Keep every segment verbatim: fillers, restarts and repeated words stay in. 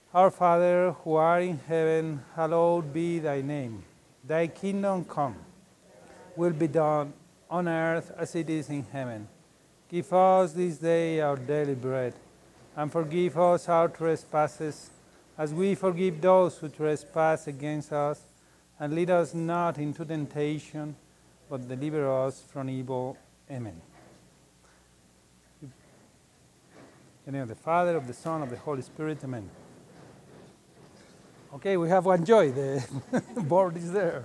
Our Father, who art in heaven, hallowed be thy name. Thy kingdom come, will be done on earth as it is in heaven. Give us this day our daily bread, and forgive us our trespasses, as we forgive those who trespass against us. And lead us not into temptation, but deliver us from evil. Amen. In the name of the Father, of the Son, of the Holy Spirit. Amen. Okay, we have one joy. The board is there.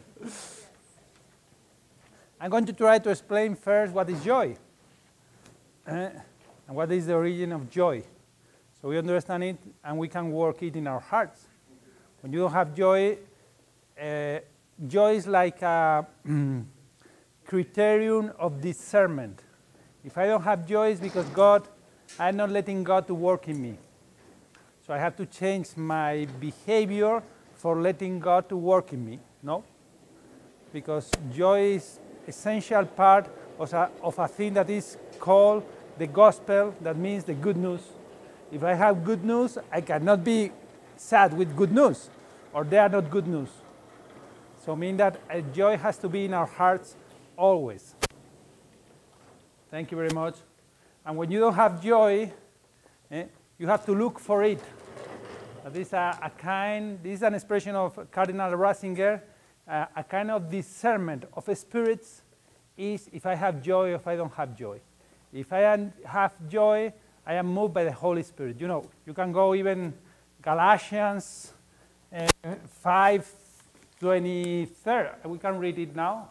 I'm going to try to explain first what is joy uh, and what is the origin of joy. So we understand it and we can work it in our hearts. When you don't have joy, uh, joy is like a criterion of discernment. If I don't have joy, it's because God, I'm not letting God to work in me. So I have to change my behavior for letting God to work in me, no? Because joy is essential part of a, of a thing that is called the gospel, that means the good news. If I have good news, I cannot be sad with good news, or they are not good news. So mean that uh, joy has to be in our hearts always. Thank you very much. And when you don't have joy, eh, you have to look for it. This is a, a kind, this is an expression of Cardinal Ratzinger, uh, a kind of discernment of spirits is if I have joy or if I don't have joy. If I am, have joy, I am moved by the Holy Spirit. You know, you can go even Galatians uh, five twenty-three. We can read it now.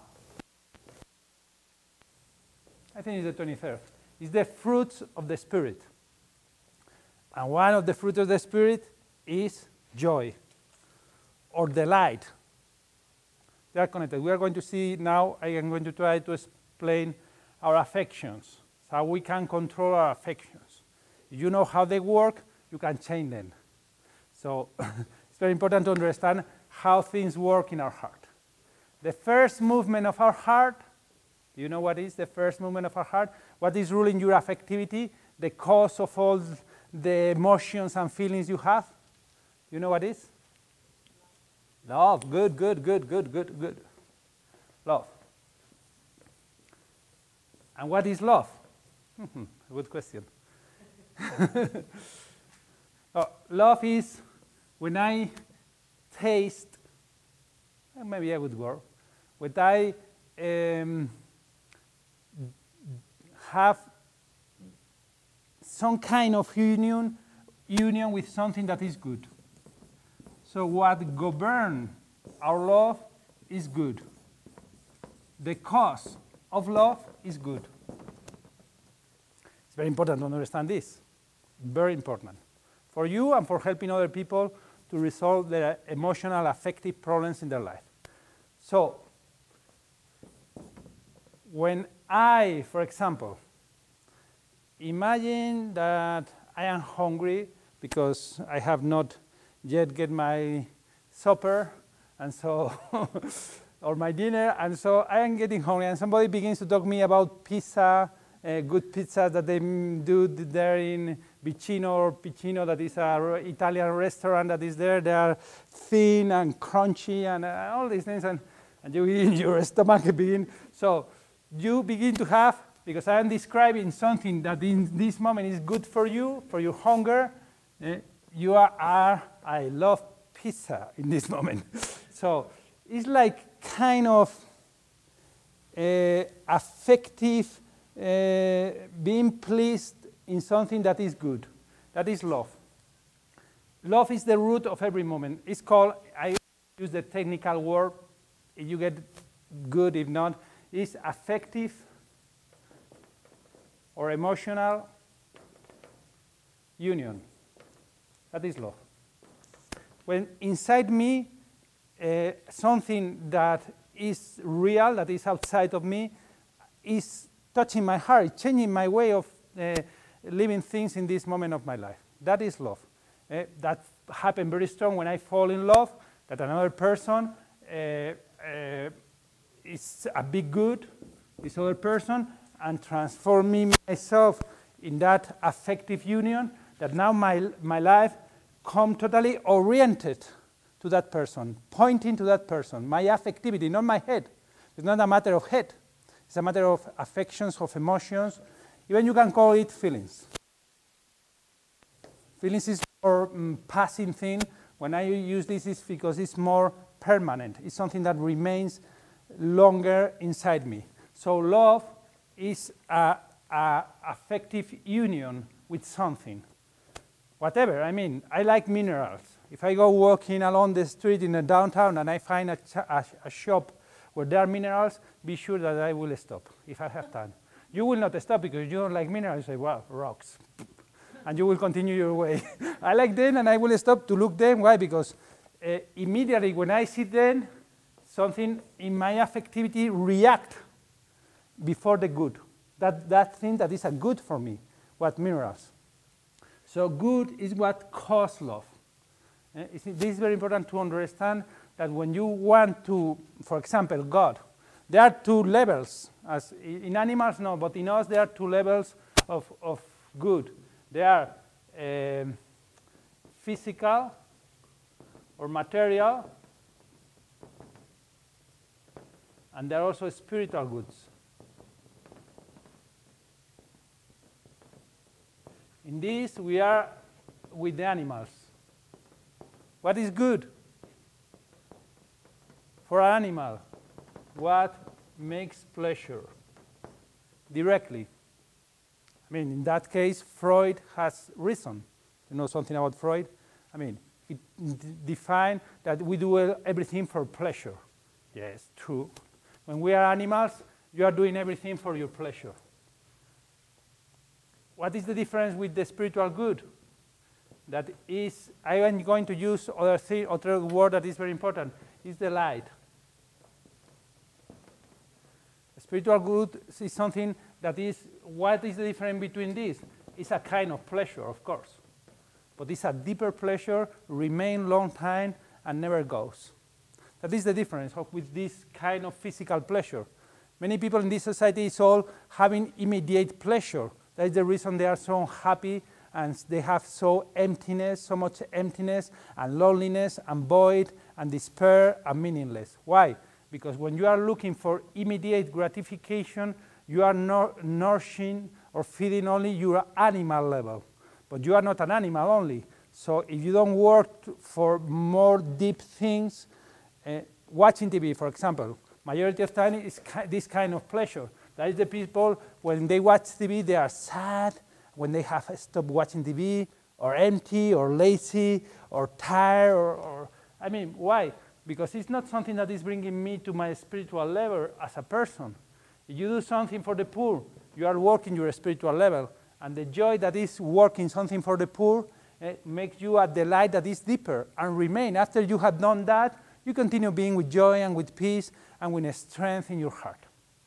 I think it's the twenty-third. It's the fruits of the Spirit. And one of the fruits of the Spirit is joy or delight. They are connected. We are going to see now, I am going to try to explain our affections, how we can control our affections. If you know how they work, you can change them. So it's very important to understand how things work in our heart. The first movement of our heart, do you know what is the first movement of our heart? What is ruling your affectivity? The cause of all the emotions and feelings you have? You know what is? Love. Good, good, good, good, good, good. Love. And what is love? Good question. Oh, love is when I taste, maybe a good word, when I um, have some kind of union, union with something that is good. So what governs our love is good. The cause of love is good. It's very important to understand this. Very important. For you and for helping other people to resolve their emotional, affective problems in their life. So, when I, for example, imagine that I am hungry because I have not yet get my supper, and so, or my dinner, and so I am getting hungry, and somebody begins to talk to me about pizza, uh, good pizza that they do there in Vicino or Picino, that is an Italian restaurant that is there. They are thin and crunchy and uh, all these things, and, and you in your stomach begin. So you begin to have, because I am describing something that in this moment is good for you, for your hunger, uh, you are, are, I love pizza in this moment. So it's like kind of uh, affective, uh, being pleased in something that is good. That is love. Love is the root of every moment. It's called, I use the technical word, if you get good, if not, it's affective or emotional union. That is love. When inside me, uh, something that is real, that is outside of me, is touching my heart, changing my way of uh, living things in this moment of my life. That is love. Uh, that happened very strong when I fall in love, that another person uh, uh, is a big good, this other person, and transform me myself in that affective union, that now my, my life come totally oriented to that person, pointing to that person. My affectivity, not my head. It's not a matter of head. It's a matter of affections, of emotions. Even you can call it feelings. Feelings is more um, passing thing. When I use this, it's because it's more permanent. It's something that remains longer inside me. So love is a, a affective union with something. Whatever, I mean, I like minerals. If I go walking along the street in the downtown and I find a, a, a shop where there are minerals, be sure that I will stop if I have time. You will not stop because you don't like minerals. You say, well, rocks. And you will continue your way. I like them and I will stop to look them. Why? Because uh, immediately when I see them, something in my affectivity react before the good. That, that thing that is a good for me, what minerals. So good is what causes love. Uh, this is very important to understand that when you want to, for example, God, there are two levels. As in animals, no, but in us there are two levels of, of good. They are um, physical or material, and there are also spiritual goods. In this, we are with the animals. What is good for an animal? What makes pleasure directly? I mean, in that case, Freud has reason. You know something about Freud? I mean, it defined that we do everything for pleasure. Yes, true. When we are animals, you are doing everything for your pleasure. What is the difference with the spiritual good? That is, I am going to use other thing, other word that is very important, is the light. Spiritual good is something that is, what is the difference between these? It's a kind of pleasure, of course. But it's a deeper pleasure, remain long time, and never goes. That is the difference of, with this kind of physical pleasure. Many people in this society is all having immediate pleasure. That is the reason they are so happy and they have so emptiness, so much emptiness and loneliness and void and despair and meaningless. Why? Because when you are looking for immediate gratification, you are not nourishing or feeding only your animal level. But you are not an animal only. So if you don't work for more deep things, uh, watching T V, for example, majority of time is ki this kind of pleasure. That is the people, when they watch T V, they are sad, when they have stopped watching T V, or empty, or lazy, or tired, or, or I mean, why? Because it's not something that is bringing me to my spiritual level as a person. If you do something for the poor, you are working your spiritual level. And the joy that is working something for the poor eh, makes you a delight that is deeper and remain. After you have done that, you continue being with joy and with peace and with strength in your heart.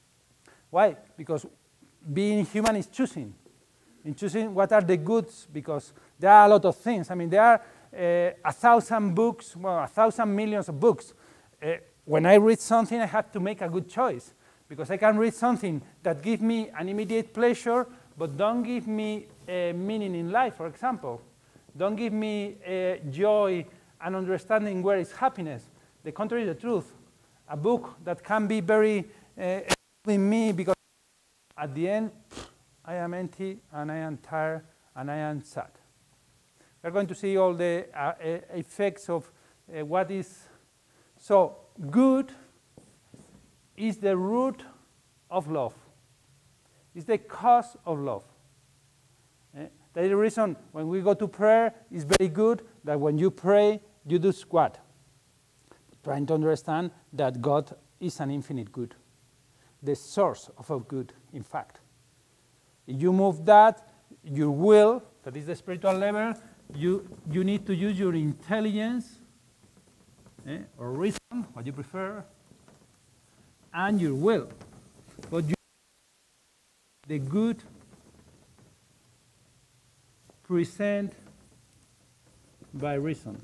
Why? Because being human is choosing. In choosing what are the goods, because there are a lot of things. I mean, there are uh, a thousand books, well, a thousand millions of books. Uh, when I read something, I have to make a good choice, because I can read something that gives me an immediate pleasure, but don't give me uh, meaning in life, for example. Don't give me uh, joy and understanding where is happiness. The contrary is the truth. A book that can be very uh, in me, because at the end, I am empty, and I am tired, and I am sad. We're going to see all the uh, effects of uh, what is. So, good is the root of love. It's the cause of love. Eh? That is the reason when we go to prayer, it's very good that when you pray, you do what? Trying to understand that God is an infinite good. The source of all good, in fact. If you move that, your will, that is the spiritual level, you, you need to use your intelligence, eh, or reason, what you prefer, and your will. But you, the good present by reason.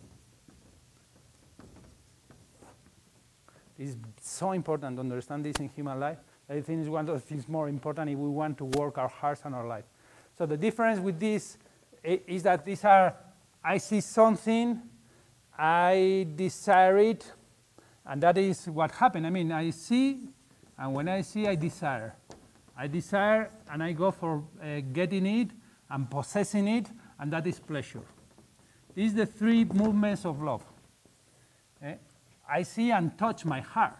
It's so important to understand this in human life. I think it's one of the things more important if we want to work our hearts and our life. So the difference with this is that these are I see something, I desire it, and that is what happened. I mean, I see, and when I see, I desire. I desire, and I go for uh, getting it and possessing it, and that is pleasure. These are the three movements of love. Eh? I see and touch my heart.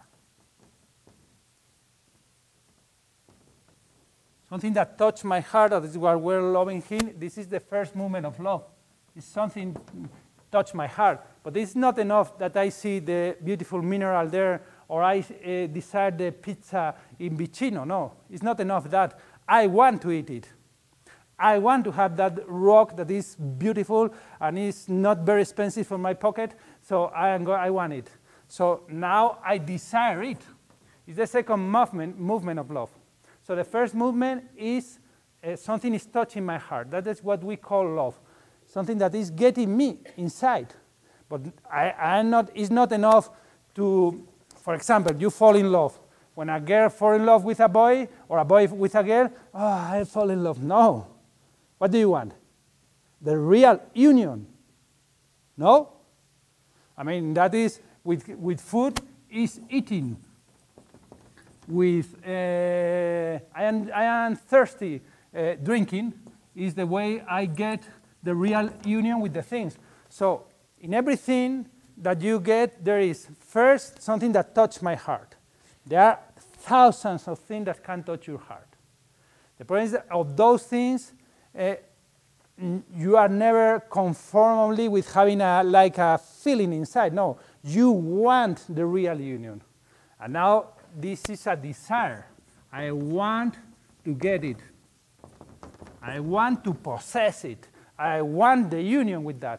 Something that touched my heart, that is what we're loving him. This is the first movement of love. It's something touched my heart. But it's not enough that I see the beautiful mineral there, or I uh, desire the pizza in Vicino. No, it's not enough that. I want to eat it. I want to have that rock that is beautiful and is not very expensive for my pocket, so I, am go I want it. So now I desire it. It's the second movement, movement of love. So the first movement is uh, something is touching my heart. That is what we call love. Something that is getting me inside. But I, I am not, it's not enough to, for example, you fall in love. When a girl falls in love with a boy, or a boy with a girl, oh, I fall in love. No. What do you want? The real union. No? I mean, that is, with, with food, is eating. With, uh, I, am, I am thirsty, uh, drinking is the way I get the real union with the things. So, in everything that you get, there is first something that touches my heart. There are thousands of things that can touch your heart. The point is that of those things, uh, you are never conformably with having a, like a feeling inside. No, you want the real union. And now this is a desire. I want to get it. I want to possess it. I want the union with that.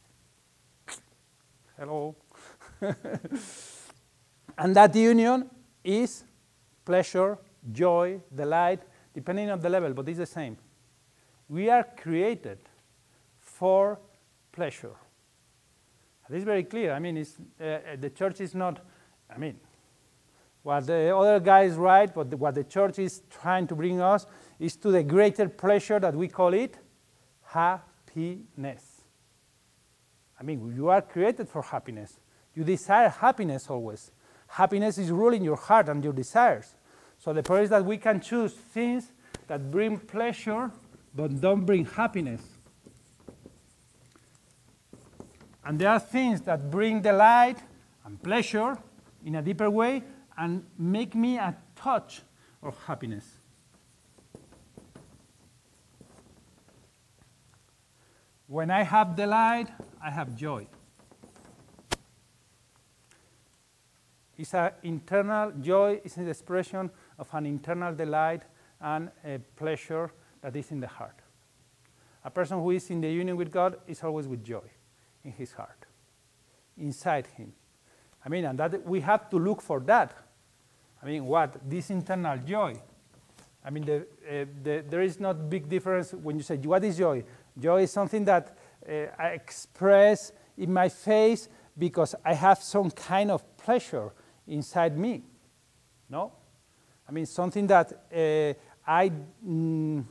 Hello. And that union is pleasure, joy, delight, depending on the level, but it's the same. We are created for pleasure. This is very clear. I mean, it's, uh, the church is not, I mean, what the other guys write, but the, what the church is trying to bring us is to the greater pleasure that we call it happiness. I mean, you are created for happiness. You desire happiness always. Happiness is ruling your heart and your desires. So the point is that we can choose things that bring pleasure but don't bring happiness. And there are things that bring delight and pleasure in a deeper way and make me a touch of happiness. When I have delight, I have joy. It's an internal joy, it's an expression of an internal delight and a pleasure that is in the heart. A person who is in the union with God is always with joy in his heart, inside him. I mean, and that we have to look for that. I mean, what? This internal joy. I mean, the, uh, the, there is not big difference when you say, what is joy? Joy is something that uh, I express in my face because I have some kind of pleasure inside me. No? I mean, something that uh, I, mm,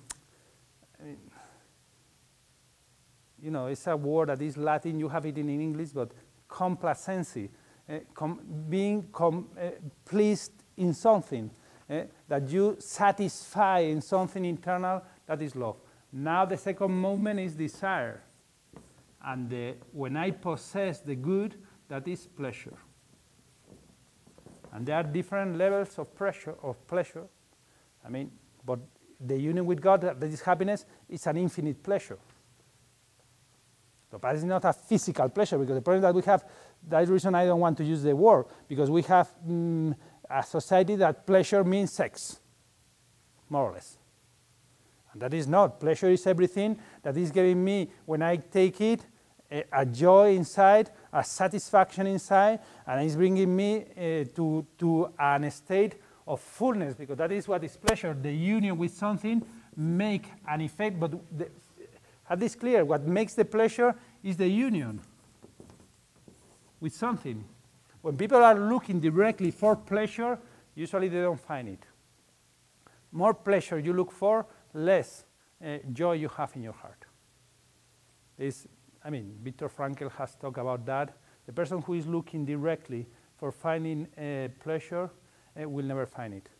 you know, it's a word that is Latin, you have it in English, but complacency, uh, com being com uh, pleased in something, uh, that you satisfy in something internal, that is love. Now the second movement is desire. And the, when I possess the good, that is pleasure. And there are different levels of pressure, of pleasure. I mean, but the union with God, that is happiness, is an infinite pleasure. So, but it's not a physical pleasure, because the problem that we have, that's the reason I don't want to use the word, because we have mm, a society that pleasure means sex, more or less. And that is not. Pleasure is everything that is giving me, when I take it, a, a joy inside, a satisfaction inside, and it's bringing me uh, to, to an state of fullness, because that is what is pleasure. The union with something make an effect, but the, have this clear, what makes the pleasure is the union with something. When people are looking directly for pleasure, usually they don't find it. More pleasure you look for, less uh, joy you have in your heart. It's I mean, Viktor Frankl has talked about that. The person who is looking directly for finding uh, pleasure uh, will never find it.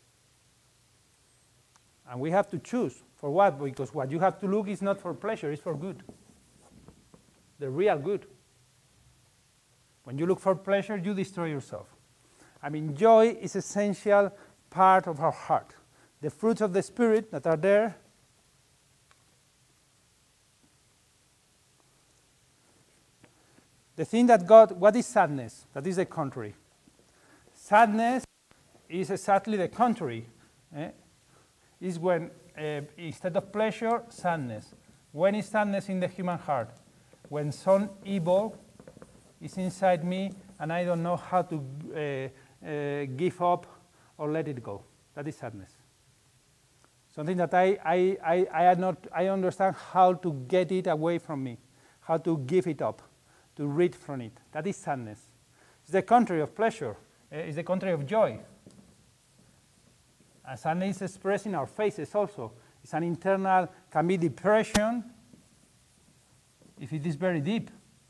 And we have to choose for what, because what you have to look is not for pleasure, it's for good. The real good. When you look for pleasure, you destroy yourself. I mean, joy is an essential part of our heart. The fruits of the Spirit that are there, the thing that God, what is sadness? That is the contrary. Sadness is exactly the contrary. Eh? Is when, uh, instead of pleasure, sadness. When is sadness in the human heart? When some evil is inside me and I don't know how to uh, uh, give up or let it go. That is sadness. Something that I, I, I, I, am not, I understand how to get it away from me, how to give it up, to rid from it. That is sadness. It's the contrary of pleasure. Uh, it's the contrary of joy. And sadness is expressed in our faces also. It's an internal, can be depression if it is very deep.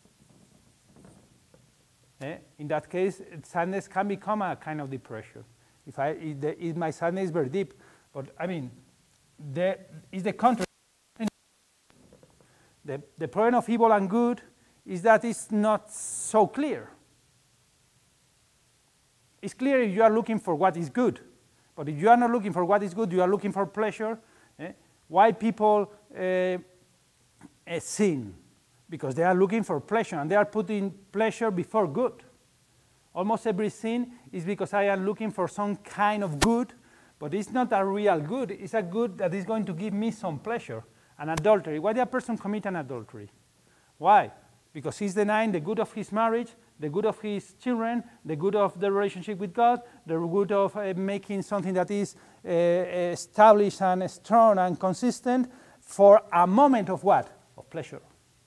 Eh? In that case, sadness can become a kind of depression. If, I, if, the, if my sadness is very deep. But I mean, there is the contrary. The, the problem of evil and good is that it's not so clear. It's clear if you are looking for what is good. But if you are not looking for what is good, you are looking for pleasure. Eh? Why people uh, uh, sin? Because they are looking for pleasure, and they are putting pleasure before good. Almost every sin is because I am looking for some kind of good, but it's not a real good. It's a good that is going to give me some pleasure. An adultery. Why did a person commit an adultery? Why? Because he's denying the good of his marriage, the good of his children, the good of the relationship with God, the good of uh, making something that is uh, established and strong and consistent for a moment of what? Of pleasure.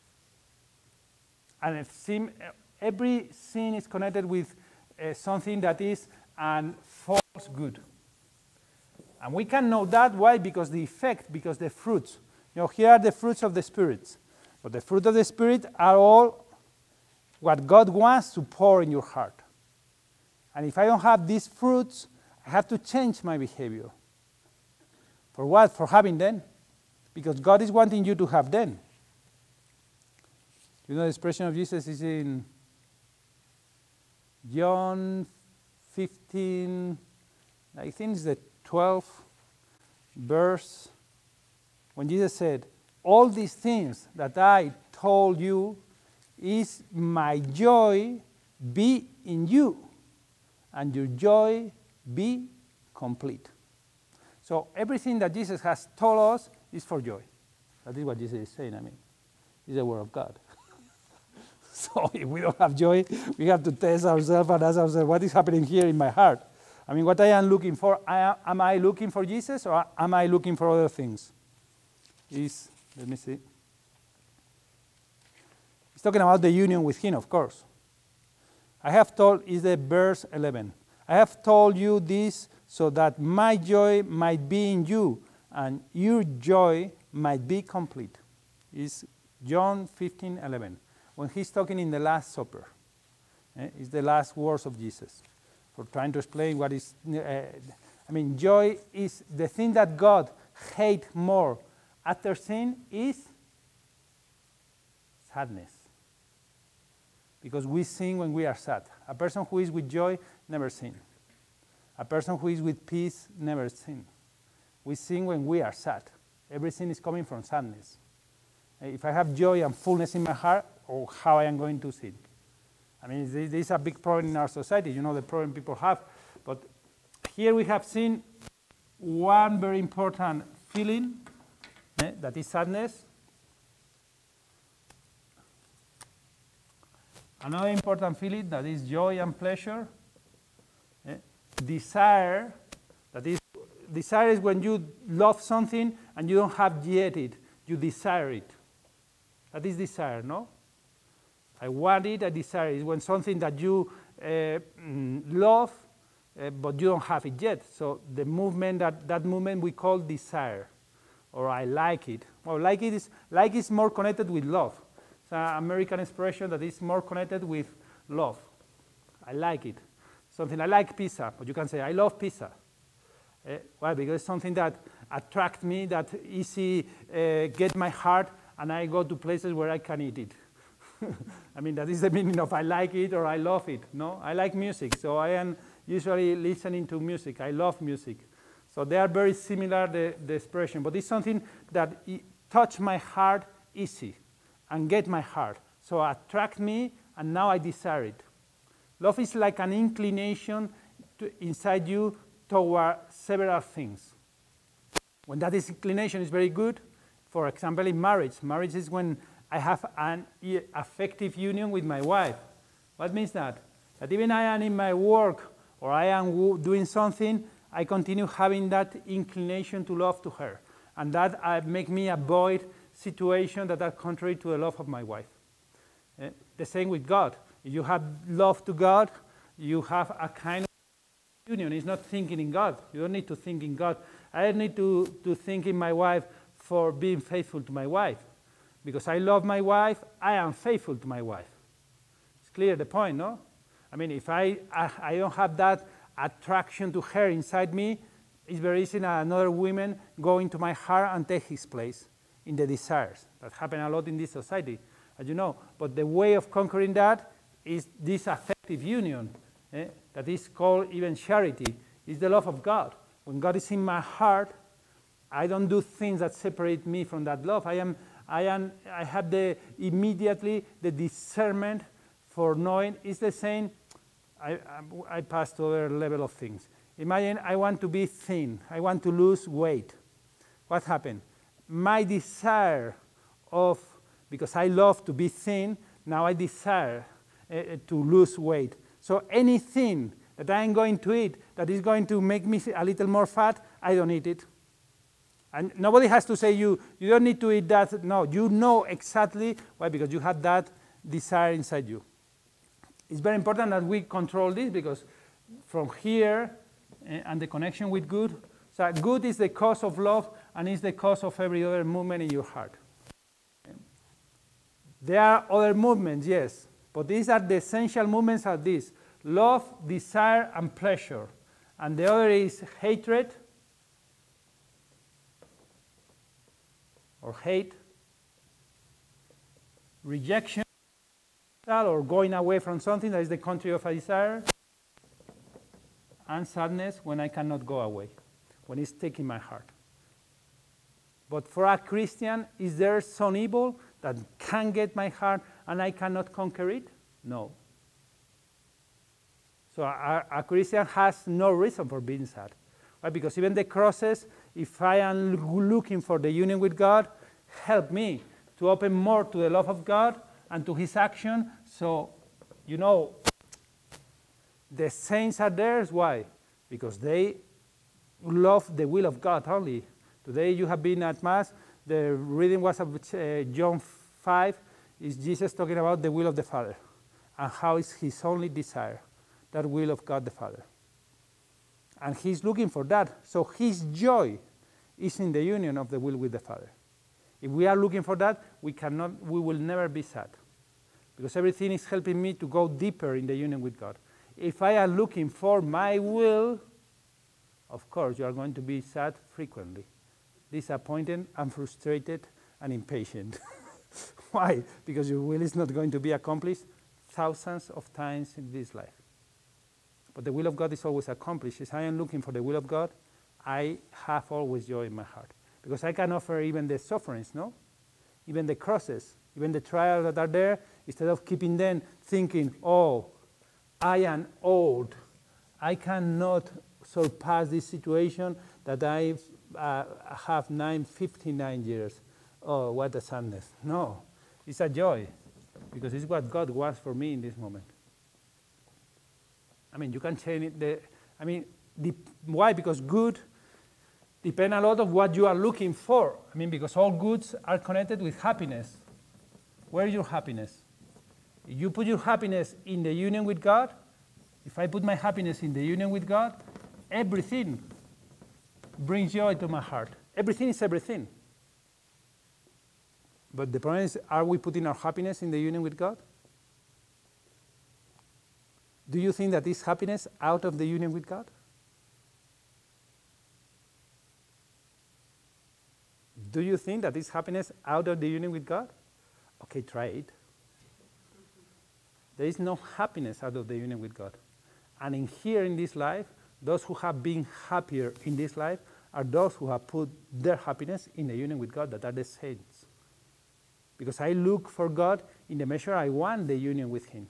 And if sin, every sin is connected with uh, something that is an false good. And we can know that. Why? Because the effect, because the fruits. You know, here are the fruits of the Spirit. But the fruit of the Spirit are all what God wants to pour in your heart. And if I don't have these fruits, I have to change my behavior. For what? For having them. Because God is wanting you to have them. You know, the expression of Jesus is in John fifteen, I think it's the twelfth verse, when Jesus said, all these things that I told you is my joy be in you, and your joy be complete. So everything that Jesus has told us is for joy. That is what Jesus is saying, I mean. It's the word of God. So if we don't have joy, we have to test ourselves and ask ourselves, what is happening here in my heart? I mean, what I am looking for, I, am I looking for Jesus or am I looking for other things? Is, let me see. He's talking about the union with him, of course. I have told, is the verse eleven. I have told you this so that my joy might be in you and your joy might be complete. Is John fifteen eleven. When he's talking in the Last Supper. Eh, it's the last words of Jesus. For trying to explain what is, uh, I mean, joy is the thing that God hates more after sin is sadness. Because we sin when we are sad. A person who is with joy never sins. A person who is with peace never sins. We sin when we are sad. Every sin is coming from sadness. If I have joy and fullness in my heart, or how I am going to sin. I mean, this is a big problem in our society. You know the problem people have. But here we have seen one very important feeling, eh, that is sadness. Another important feeling, that is joy and pleasure. Eh? Desire, that is, desire is when you love something and you don't have yet it. You desire it. That is desire, no? I want it, I desire it. It's when something that you uh, mm, love, uh, but you don't have it yet. So the movement, that, that movement we call desire, or I like it. Well, like it is, like is more connected with love. an American expression that is more connected with love. I like it. Something I like pizza, but you can say I love pizza. Uh, why? Because it's something that attracts me, that easy uh, get my heart, and I go to places where I can eat it. I mean, that is the meaning of I like it or I love it. No, I like music, so I am usually listening to music. I love music. So they are very similar, the, the expression, but it's something that touch my heart easy and get my heart. So attract me, and now I desire it. Love is like an inclination to, inside you toward several things. When that is inclination is very good, for example, in marriage. Marriage is when I have an affective union with my wife. What means that? That even I am in my work or I am doing something, I continue having that inclination to love to her. And that uh, make me avoid situations that are contrary to the love of my wife. Uh, the same with God. If you have love to God, you have a kind of union. It's not thinking in God. You don't need to think in God. I don't need to, to think in my wife for being faithful to my wife. Because I love my wife, I am faithful to my wife. It's clear the point, no? I mean, if I, I, I don't have that attraction to her inside me, it's very easy that another woman go into my heart and take his place in the desires. That happen a lot in this society, as you know. But the way of conquering that is this affective union, eh, that is called even charity. It's the love of God. When God is in my heart, I don't do things that separate me from that love. I am, I am, I have the immediately the discernment for knowing. It's the same. I, I, I pass to other level of things. Imagine I want to be thin. I want to lose weight. What happened? My desire of, because I love to be thin, now I desire uh, to lose weight. So anything that I am going to eat that is going to make me a little more fat, I don't eat it. And nobody has to say you, you don't need to eat that. No, you know exactly why, because you have that desire inside you. It's very important that we control this, because from here uh, and the connection with good, so good is the cause of love and is the cause of every other movement in your heart. There are other movements, yes, but these are the essential movements are these: love, desire, and pleasure. And the other is hatred or hate, rejection, or going away from something that is the contrary of a desire, and sadness when I cannot go away, when it's taking my heart. But for a Christian, is there some evil that can get my heart and I cannot conquer it? No. So a, a Christian has no reason for being sad. Right? Because even the crosses, if I am looking for the union with God, help me to open more to the love of God and to his action. So, you know, the saints are there. Why? Because they love the will of God only. Today you have been at Mass. The reading was of uh, John five. Is Jesus talking about the will of the Father and how is his only desire, that will of God the Father. And he's looking for that. So his joy is in the union of the will with the Father. If we are looking for that, we cannot, we will never be sad, because everything is helping me to go deeper in the union with God. If I am looking for my will, of course, you are going to be sad frequently, disappointed and frustrated and impatient. Why? Because your will is not going to be accomplished thousands of times in this life. But the will of God is always accomplished. If I am looking for the will of God, I have always joy in my heart. Because I can offer even the sufferings, no? Even the crosses, even the trials that are there, instead of keeping them thinking, oh, I am old. I cannot surpass this situation that I uh, have nine, fifty-nine years. Oh, what a sadness. No, it's a joy, because it's what God wants for me in this moment. I mean, you can change it. The, I mean, the, why? Because good depends a lot of what you are looking for. I mean, because all goods are connected with happiness. Where is your happiness? If you put your happiness in the union with God, if I put my happiness in the union with God, everything brings joy to my heart. Everything is everything. But the problem is, are we putting our happiness in the union with God? Do you think that is happiness out of the union with God? Do you think that is happiness out of the union with God? Okay, try it. There is no happiness out of the union with God. And in here in this life, those who have been happier in this life are those who have put their happiness in the union with God, that are the saints. Because I look for God in the measure I want the union with Him.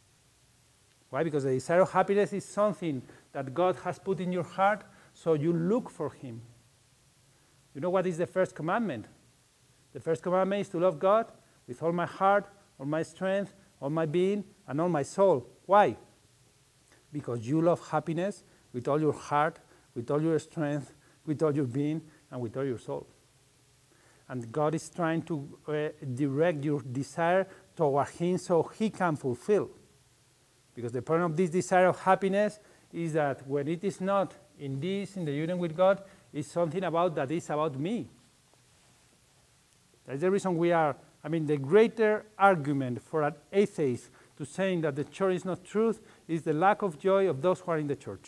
Why? Because the desire of happiness is something that God has put in your heart, so you look for Him. You know what is the first commandment? The first commandment is to love God with all my heart, all my strength, all my being, and all my soul. Why? Because you love happiness with all your heart, with all your strength, with all your being, and with all your soul. And God is trying to uh, direct your desire toward Him so He can fulfill. Because the problem of this desire of happiness is that when it is not in this, in the union with God, it's something about that is about me. That's the reason we are, I mean, the greater argument for an atheist to saying that the church is not truth is the lack of joy of those who are in the church.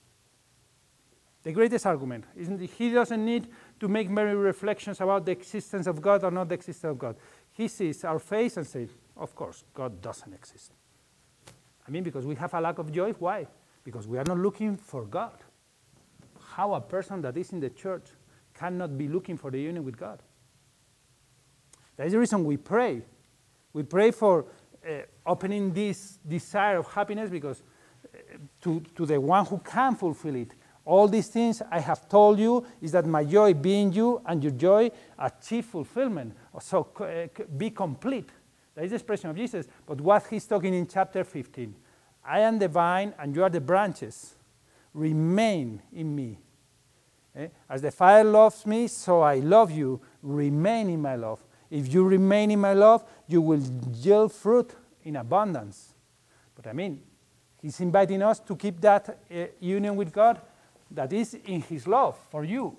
The greatest argument. Isn't it? He doesn't need to make many reflections about the existence of God or not the existence of God. He sees our face and says, of course, God doesn't exist. I mean, because we have a lack of joy. Why? Because we are not looking for God. How a person that is in the church cannot be looking for the union with God? That is the reason we pray. We pray for uh, opening this desire of happiness because uh, to, to the one who can fulfill it. All these things I have told you is that my joy be in you and your joy achieve fulfillment. So uh, be complete. That is the expression of Jesus. But what he's talking in chapter fifteen, I am the vine and you are the branches. Remain in me. Eh? As the Father loves me, so I love you. Remain in my love. If you remain in my love, you will yield fruit in abundance. But I mean, he's inviting us to keep that uh, union with God that is in his love for you.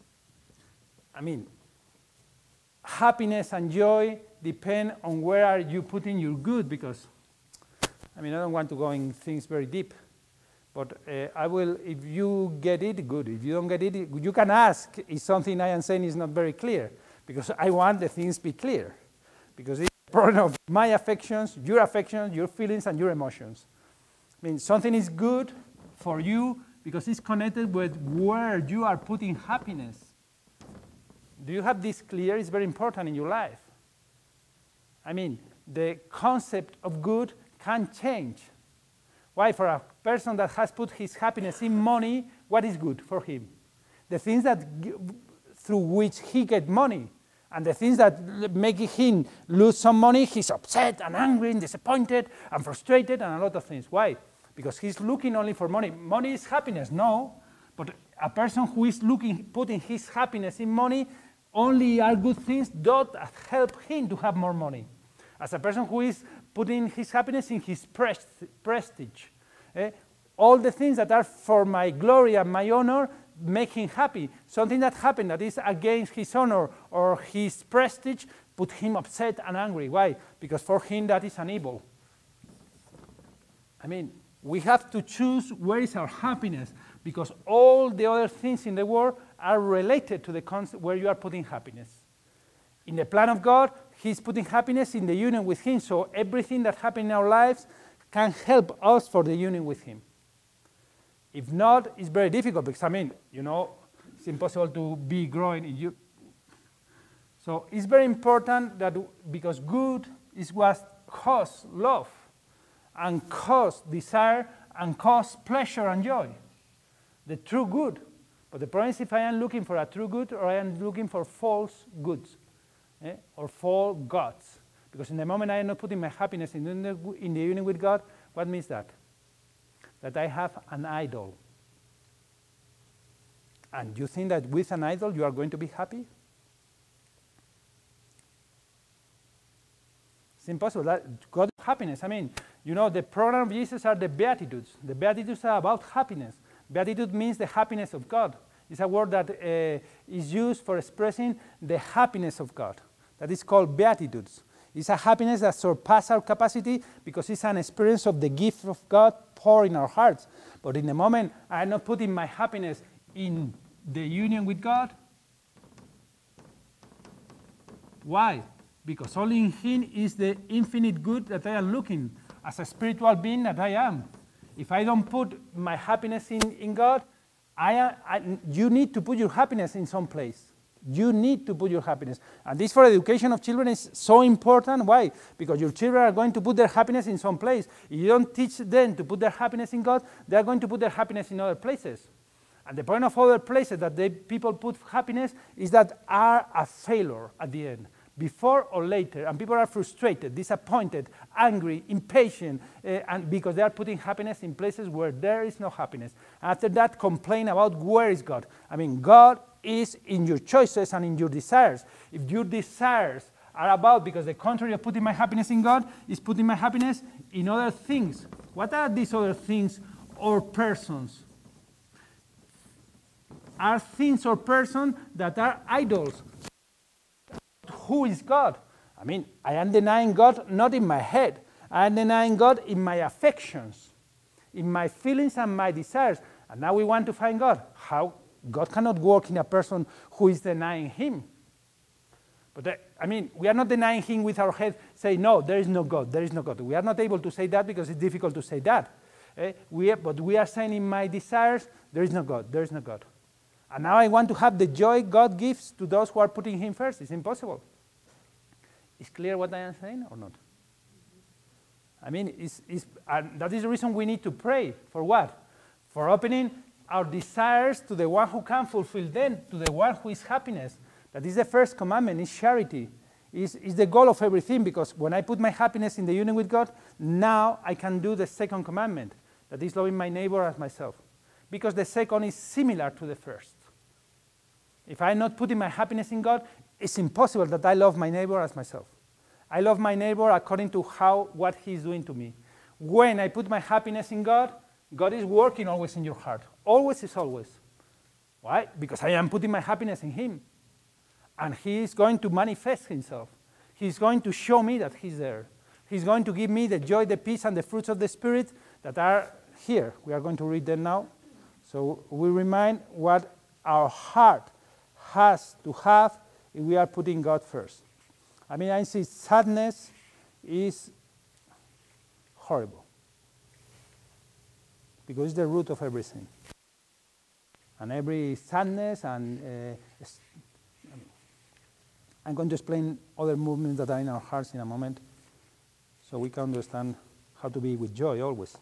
I mean, happiness and joy depend on where are you putting your good, because, I mean, I don't want to go in things very deep, but uh, I will, if you get it, good. If you don't get it, you can ask if something I am saying is not very clear, because I want the things to be clear, because it's a problem of my affections, your affections, your feelings, and your emotions. I mean, something is good for you because it's connected with where you are putting happiness. Do you have this clear? It's very important in your life. I mean, the concept of good can change. Why? For a person that has put his happiness in money, what is good for him? The things that through which he gets money, and the things that make him lose some money, he's upset and angry and disappointed and frustrated and a lot of things. Why? Because he's looking only for money. Money is happiness, no. But a person who is looking, putting his happiness in money, only are good things that help him to have more money. As a person who is putting his happiness in his prestige. Eh? All the things that are for my glory and my honor make him happy. Something that happened that is against his honor or his prestige put him upset and angry. Why? Because for him that is an evil. I mean, we have to choose where is our happiness, because all the other things in the world are related to the concept where you are putting happiness. In the plan of God, he's putting happiness in the union with him, so everything that happens in our lives can help us for the union with him. If not, it's very difficult, because, I mean, you know, it's impossible to be growing in you. So it's very important that, because good is what causes love, and cause desire, and cause pleasure and joy. The true good. But the problem is if I am looking for a true good or I am looking for false goods, eh? or false gods. Because in the moment I am not putting my happiness in the, in the union with God, what means that? That I have an idol. And you think that with an idol you are going to be happy? It's impossible. That God is happiness. I mean, you know, the program of Jesus are the Beatitudes. The Beatitudes are about happiness. Beatitude means the happiness of God. It's a word that uh, is used for expressing the happiness of God. that is called beatitudes. It's a happiness that surpasses our capacity because it's an experience of the gift of God poured in our hearts. But in the moment I'm not putting my happiness in the union with God, why? Because only in Him is the infinite good that I am looking, as a spiritual being that I am. If I don't put my happiness in, in God, I, I, you need to put your happiness in some place. You need to put your happiness. And this for education of children is so important. Why? Because your children are going to put their happiness in some place. If you don't teach them to put their happiness in God, they are going to put their happiness in other places. And the point of other places that they, people put happiness is that are a failure at the end, before or later. And people are frustrated, disappointed, angry, impatient, uh, and because they are putting happiness in places where there is no happiness. After that, complain about where is God. I mean, God is in your choices and in your desires. If your desires are about, because the contrary of putting my happiness in God is putting my happiness in other things. What are these other things or persons? Are things or persons that are idols. Who is God? I mean, I am denying God not in my head. I am denying God in my affections, in my feelings and my desires. And now we want to find God. How? God cannot work in a person who is denying Him. But uh, I mean, we are not denying Him with our head, say, no, there is no God, there is no God. We are not able to say that because it's difficult to say that. Uh, we are, but we are saying in my desires, there is no God, there is no God. And now I want to have the joy God gives to those who are putting Him first. It's impossible. Is clear what I am saying or not? I mean, it's, it's, and that is the reason we need to pray. For what? For opening our desires to the one who can fulfill them, to the one who is happiness. That is the first commandment, is charity. Is is the goal of everything, because when I put my happiness in the union with God, now I can do the second commandment, that is loving my neighbor as myself. Because the second is similar to the first. If I'm not putting my happiness in God, it's impossible that I love my neighbor as myself. I love my neighbor according to how, what he's doing to me. When I put my happiness in God, God is working always in your heart. Always is always. Why? Because I am putting my happiness in Him. And He is going to manifest Himself. He's going to show me that He's there. He's going to give me the joy, the peace, and the fruits of the Spirit that are here. We are going to read them now. So we remind what our heart has to have if we are putting God first. I mean, I see sadness is horrible, because it's the root of everything. And every sadness, and uh, I'm going to explain other movements that are in our hearts in a moment, so we can understand how to be with joy always.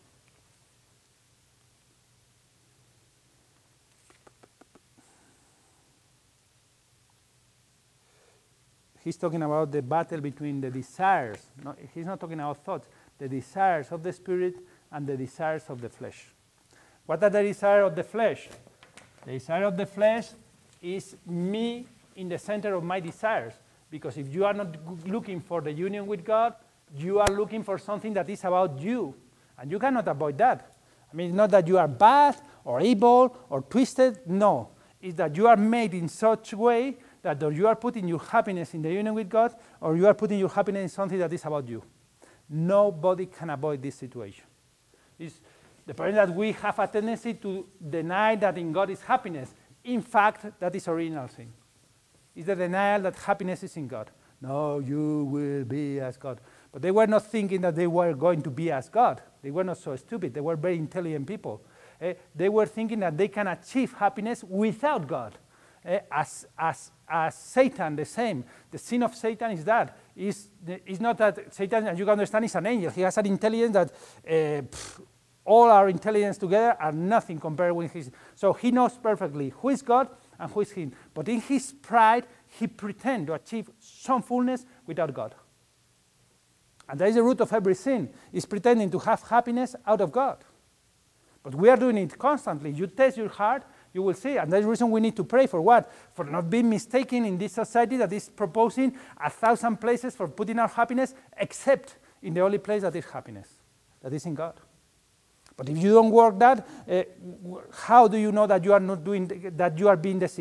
He's talking about the battle between the desires. No, he's not talking about thoughts. The desires of the Spirit and the desires of the flesh. What are the desires of the flesh? The desire of the flesh is me in the center of my desires. Because if you are not looking for the union with God, you are looking for something that is about you. And you cannot avoid that. I mean, it's not that you are bad or evil or twisted. No. It's that you are made in such a way that you are putting your happiness in the union with God, or you are putting your happiness in something that is about you. Nobody can avoid this situation. It's the point that we have a tendency to deny that in God is happiness. In fact, that is original sin. It's the denial that happiness is in God. No, you will be as God. But they were not thinking that they were going to be as God. They were not so stupid. They were very intelligent people. Eh, they were thinking that they can achieve happiness without God. Eh, as, as, as Satan, the same. The sin of Satan is that. It's, it's not that Satan, as you can understand, is an angel. He has an intelligence that uh, pff, all our intelligence together are nothing compared with his. So he knows perfectly who is God and who is him. But in his pride, he pretends to achieve some fullness without God. And that is the root of every sin, is pretending to have happiness out of God. But we are doing it constantly. You test your heart, you will see. And that's the reason we need to pray for what? For not being mistaken in this society that is proposing a thousand places for putting our happiness, except in the only place that is happiness, that is in God. But if you don't work that, uh, how do you know that you are not doing, that you are being deceived?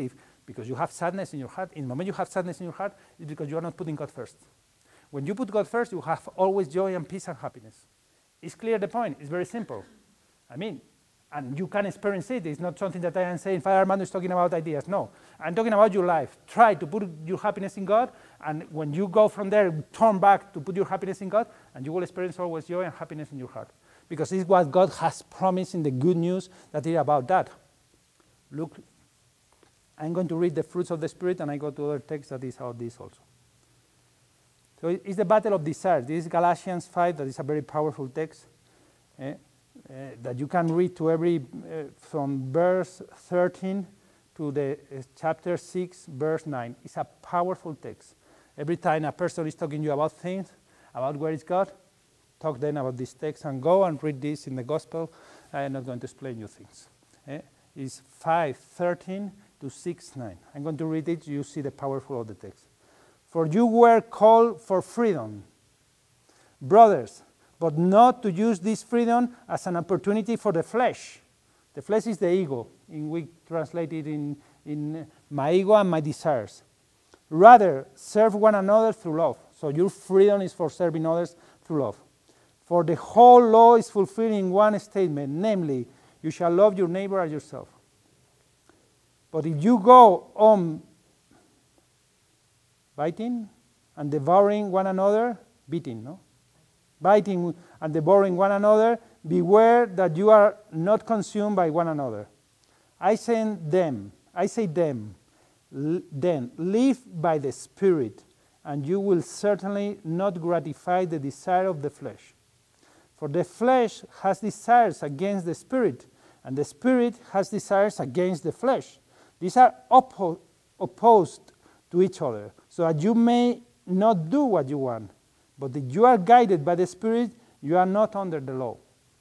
because you have sadness in your heart. In the moment you have sadness in your heart, it's because you are not putting God first. When you put God first, you have always joy and peace and happiness. It's clear the point. It's very simple. I mean, and you can experience it. It's not something that I am saying, Father Armando is talking about ideas. No, I'm talking about your life. Try to put your happiness in God, and when you go from there, turn back to put your happiness in God, and you will experience always joy and happiness in your heart. Because it's what God has promised in the good news that is about that. Look, I'm going to read the fruits of the Spirit, and I go to other texts that is about this also. So it's the battle of desires. This is Galatians five, that is a very powerful text. Eh? Uh, that you can read to every, uh, from verse thirteen to the uh, chapter six, verse nine. It's a powerful text. Every time a person is talking to you about things, about where is God, talk then about this text and go and read this in the gospel. I am not going to explain you things. Eh? It's five, thirteen to six, nine. I'm going to read it, you see the powerful of the text. For you were called for freedom, brothers, but not to use this freedom as an opportunity for the flesh. The flesh is the ego, in we translate it in, in my ego and my desires. Rather, serve one another through love. So your freedom is for serving others through love. For the whole law is fulfilled in one statement, namely, you shall love your neighbor as yourself. But if you go on biting and devouring one another, beating, no? Biting and devouring one another, beware that you are not consumed by one another. I say them, I say them, then live by the Spirit, and you will certainly not gratify the desire of the flesh. For the flesh has desires against the Spirit, and the Spirit has desires against the flesh. These are oppo opposed to each other, so that you may not do what you want. But if you are guided by the Spirit, you are not under the law.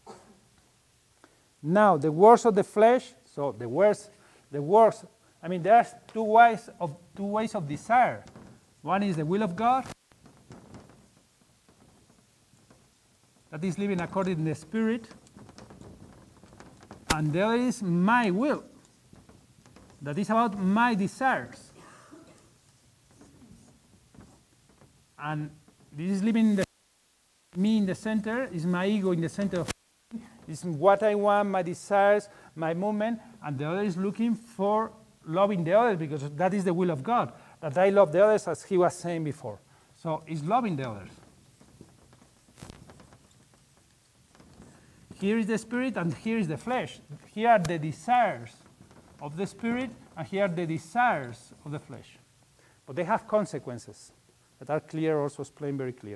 Now, the works of the flesh, so the works, the works, I mean, there are two ways of, two ways of desire. One is the will of God, that is living according to the Spirit, and the other is my will, that is about my desires. And this is living in the, me in the center, is my ego in the center of me, is what I want, my desires, my movement, and the other is looking for loving the others, because that is the will of God, that I love the others as he was saying before. So it's loving the others. Here is the Spirit and here is the flesh. Here are the desires of the Spirit and here are the desires of the flesh. But they have consequences that are clear, also explained very clear.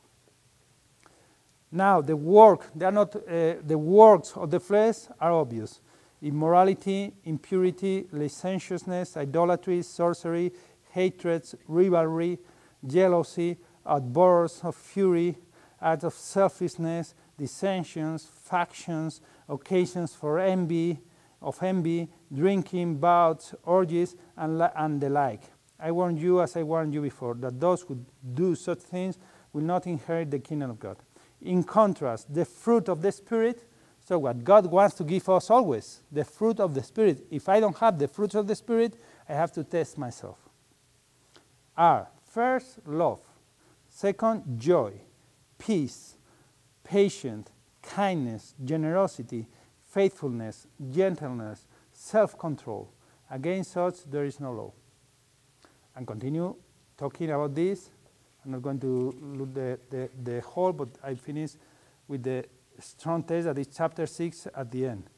Now, the work, they are not, uh, the works of the flesh are obvious. Immorality, impurity, licentiousness, idolatry, sorcery, hatreds, rivalry, jealousy, outbursts of fury, acts of selfishness, dissensions, factions, occasions for envy, of envy, drinking, bouts, orgies, and, and the like. I warn you, as I warned you before, that those who do such things will not inherit the kingdom of God. In contrast, the fruit of the Spirit, so what God wants to give us always, the fruit of the Spirit. If I don't have the fruits of the Spirit, I have to test myself. Are, first, love. Second, joy, peace, patience, kindness, generosity, faithfulness, gentleness, self-control. Against such there is no law. And continue talking about this. I'm not going to look the, the, the whole, but I finish with the strong text that is chapter six at the end.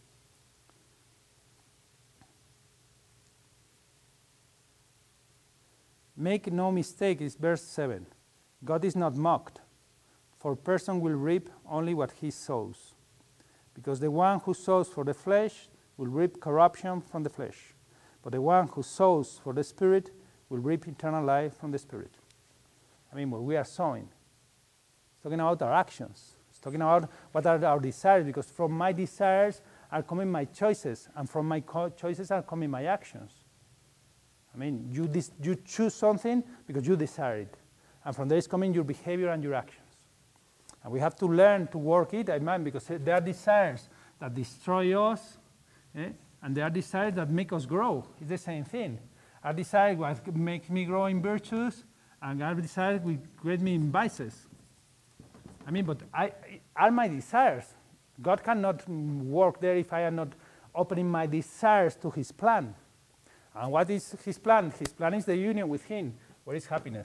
Make no mistake, it's verse seven. God is not mocked, for a person will reap only what he sows. Because the one who sows for the flesh will reap corruption from the flesh, but the one who sows for the Spirit will reap eternal life from the Spirit. I mean, what we are sowing. It's talking about our actions. It's talking about what are our desires, because from my desires are coming my choices, and from my choices are coming my actions. I mean, you, you choose something because you desire it, and from there is coming your behavior and your actions. And we have to learn to work it, I mean, because there are desires that destroy us, eh? And there are desires that make us grow. It's the same thing. Our desire what makes me grow in virtues, and our desire will create me in vices. I mean, but I, are my desires. God cannot work there if I am not opening my desires to his plan. And what is his plan? His plan is the union with him. What is happiness?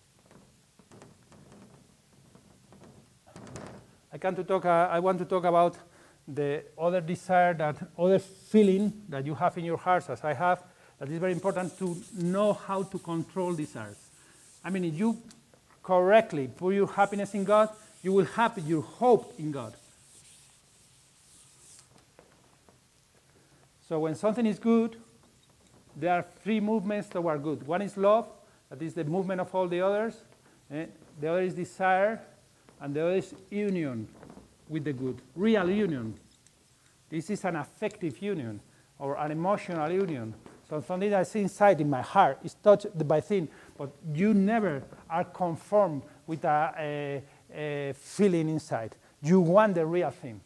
I, can to talk, uh, I want to talk about the other desire, that other feeling that you have in your hearts, as I have, that is very important to know how to control desires. I mean, if you correctly put your happiness in God, you will have your hope in God. So when something is good, there are three movements that are good. One is love, that is the movement of all the others. Eh? The other is desire, and the other is union with the good, real union. This is an affective union or an emotional union. So something that's inside in my heart is touched by thing, but you never are conformed with a, a, a feeling inside. You want the real thing.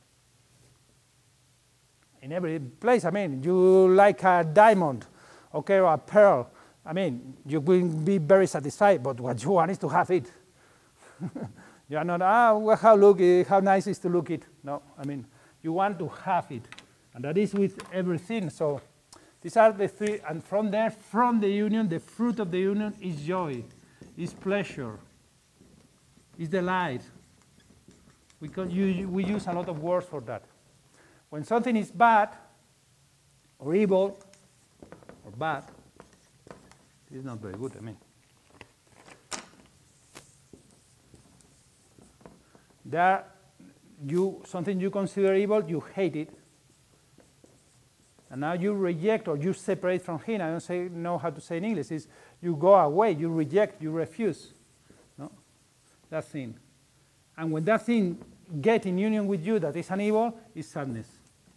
In every place, I mean, you like a diamond, okay, or a pearl. I mean, you will be very satisfied, but what you want is to have it. You are not, ah, well, how look, how nice is to look it. No, I mean, you want to have it, and that is with everything. So these are the three, and from there, from the union, the fruit of the union is joy, is pleasure, is delight. We, can, you, we use a lot of words for that. When something is bad, or evil, or bad, this is not very good, I mean. There, you, something you consider evil, you hate it. And now you reject or you separate from him. I don't say, know how to say in English. It's you go away, you reject, you refuse. No? That thing. And when that thing gets in union with you that is an evil, is sadness.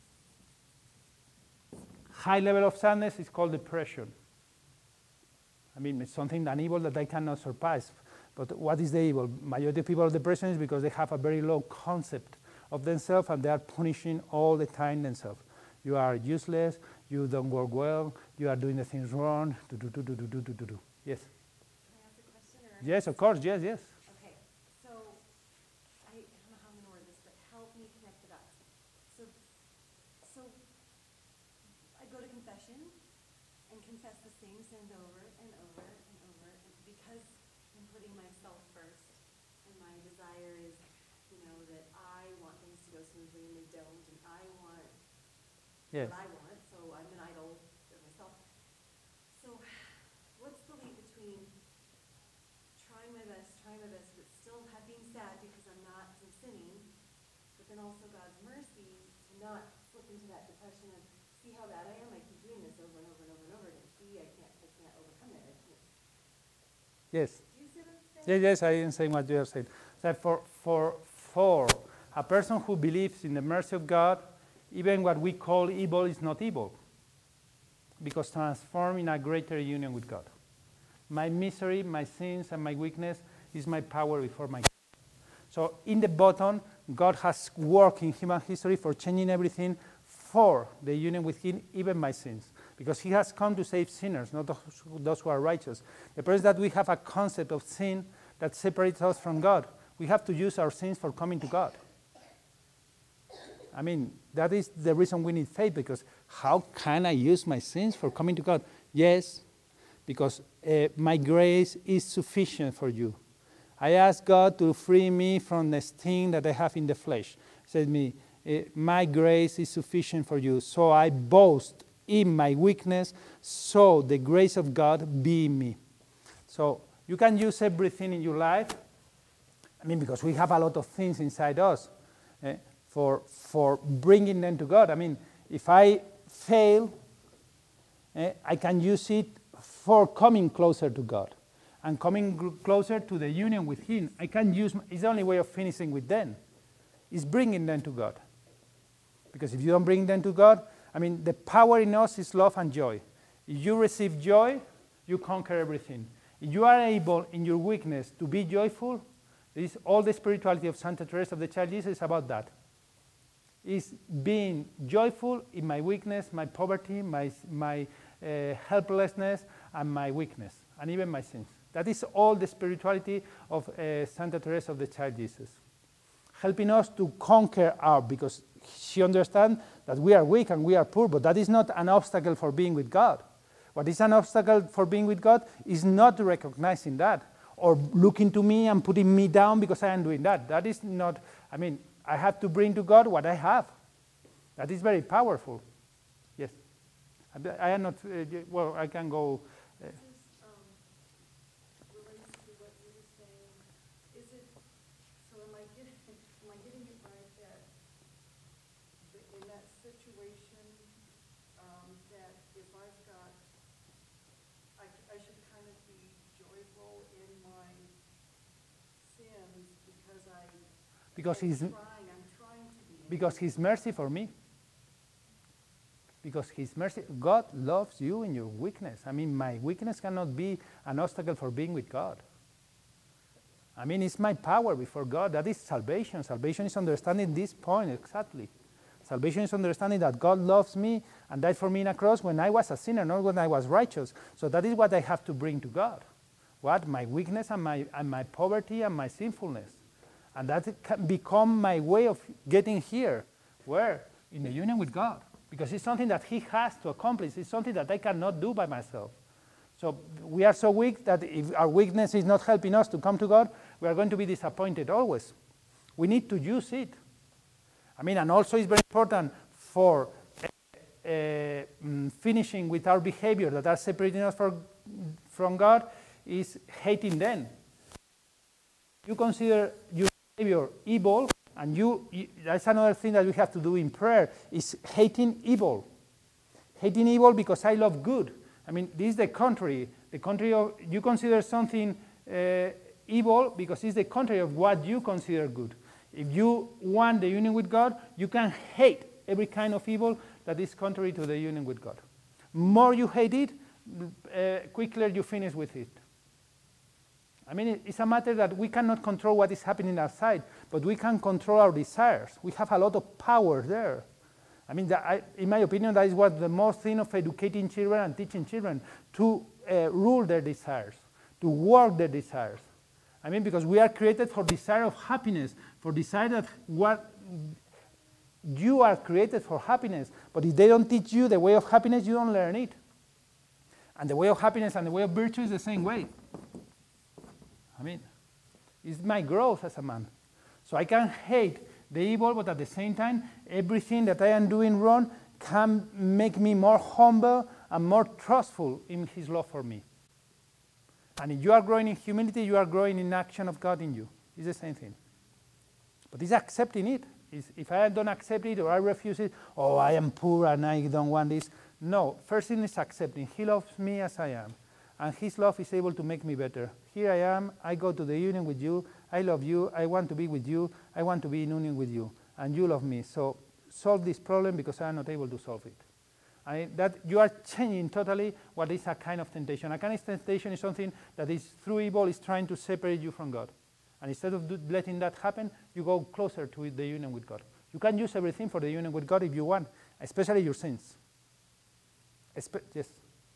High level of sadness is called depression. I mean, it's something, an evil that I cannot surpass. But what is the evil? Majority of people have depression is because they have a very low concept of themselves and they are punishing all the time themselves. You are useless, you don't work well, you are doing the things wrong, do, do, do, do, do, do, do, do. Yes? Can I ask a question? Or yes, of course, yes, yes. Okay, so I, I don't know how I'm going to word this, but help me connect the dots. So, so I go to confession and confess the same sins over and over and over, and because I'm putting myself first, and my desire is, you know, that I want things to go smoothly and they don't, and I want Yes. what I want, so I'm an idol of myself. So what's the link between trying my best, trying my best, but still have, being sad because I'm not I'm sinning, but then also God's mercy to not slip into that depression of, see how bad I am, I keep doing this over and over and over and over again. See, I can't, I can't overcome it. I can't. Yes. Do you see what I'm saying? Yes, yes, I am saying what you are saying. So for, for, for a person who believes in the mercy of God, even what we call evil is not evil, because transformed in a greater union with God. My misery, my sins, and my weakness is my power before my God. So in the bottom, God has worked in human history for changing everything for the union with him, even my sins. Because he has come to save sinners, not those, those who are righteous. The problem is that we have a concept of sin that separates us from God. We have to use our sins for coming to God. I mean, that is the reason we need faith, because how can I use my sins for coming to God? Yes, because uh, my grace is sufficient for you. I ask God to free me from the sting that I have in the flesh. He said to me, uh, my grace is sufficient for you, so I boast in my weakness, so the grace of God be in me. So you can use everything in your life. I mean, because we have a lot of things inside us. Uh, For, for bringing them to God. I mean, if I fail, eh, I can use it for coming closer to God and coming closer to the union with him. I can use, it's the only way of finishing with them, is bringing them to God. Because if you don't bring them to God, I mean, the power in us is love and joy. If you receive joy, you conquer everything. If you are able in your weakness to be joyful, this, all the spirituality of Santa Teresa of the Child Jesus is about that. Is being joyful in my weakness, my poverty, my, my uh, helplessness, and my weakness, and even my sins. That is all the spirituality of uh, Santa Teresa of the Child Jesus, helping us to conquer our, because she understands that we are weak and we are poor, but that is not an obstacle for being with God. What is an obstacle for being with God is not recognizing that, or looking to me and putting me down because I am doing that. That is not, I mean, I have to bring to God what I have. That is very powerful. Yes. I am not, uh, well, I can go. Uh, This um, relates to what you were saying. Is it, so am I getting, am I getting it right that the, in that situation, um, that if I've got, I, I should kind of be joyful in my sins because I, because I'm he's, trying, I'm trying to be. because His mercy for me. Because His mercy, God loves you in your weakness. I mean, my weakness cannot be an obstacle for being with God. I mean, it's my power before God. That is salvation. Salvation is understanding this point exactly. Salvation is understanding that God loves me and died for me in a cross when I was a sinner, not when I was righteous. So that is what I have to bring to God. What? My weakness and my, and my poverty and my sinfulness. And that can become my way of getting here. Where? In the union with God. Because it's something that He has to accomplish. It's something that I cannot do by myself. So we are so weak that if our weakness is not helping us to come to God, we are going to be disappointed always. We need to use it. I mean, and also it's very important for uh, uh, finishing with our behavior that are separating us for, from God is hating them. You consider your behavior evil, and you, you, that's another thing that we have to do in prayer, is hating evil. Hating evil because I love good. I mean, this is the contrary. The contrary of, you consider something uh, evil because it's the contrary of what you consider good. If you want the union with God, you can hate every kind of evil that is contrary to the union with God. More you hate it, uh, quicker you finish with it. I mean, it's a matter that we cannot control what is happening outside, but we can control our desires. We have a lot of power there. I mean, that I, in my opinion, that is what the most thing of educating children and teaching children, to uh, rule their desires, to work their desires. I mean, because we are created for desire of happiness, for desire that what you are created for happiness. But if they don't teach you the way of happiness, you don't learn it. And the way of happiness and the way of virtue is the same way. I mean, it's my growth as a man. So I can hate the evil, but at the same time, everything that I am doing wrong can make me more humble and more trustful in His love for me. And if you are growing in humility, you are growing in action of God in you. It's the same thing. But it's accepting it. It's, if I don't accept it or I refuse it, oh, I am poor and I don't want this. No, first thing is accepting. He loves me as I am. And His love is able to make me better. Here I am, I go to the union with you, I love you, I want to be with you, I want to be in union with you, and you love me. So solve this problem because I am not able to solve it. I, that you are changing totally what is a kind of temptation. A kind of temptation is something that is through evil is trying to separate you from God. And instead of do, letting that happen, you go closer to the union with God. You can use everything for the union with God if you want, especially your sins. Espe yes?